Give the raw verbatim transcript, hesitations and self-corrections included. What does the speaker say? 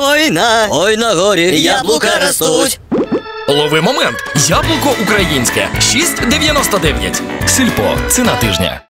Ой на, ой на горі яблука ростуть. Лови момент. Яблуко українське. шість дев'яносто дев'ять. Сільпо. Ціна тижня.